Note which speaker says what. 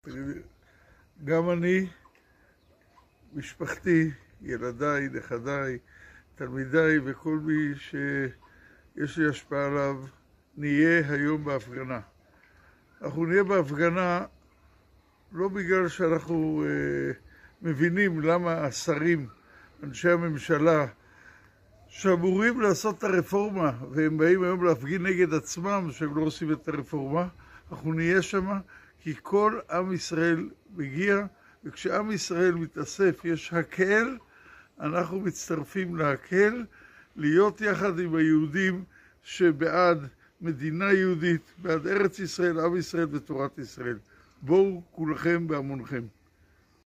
Speaker 1: גם אני, משפחתי, ילדיי, נכדיי, תלמידיי וכל מי שיש לי השפעה עליו, נהיה היום בהפגנה. אנחנו נהיה בהפגנה לא בגלל שאנחנו מבינים למה השרים, אנשי הממשלה, שאמורים לעשות את הרפורמה, והם באים היום להפגין נגד עצמם שהם לא עושים את הרפורמה. אנחנו נהיה שם כי כל עם ישראל מגיע, וכשעם ישראל מתאסף יש הקהל, אנחנו מצטרפים להקהל, להיות יחד עם היהודים שבעד מדינה יהודית, בעד ארץ ישראל, עם ישראל ותורת ישראל. בואו כולכם בהמונכם.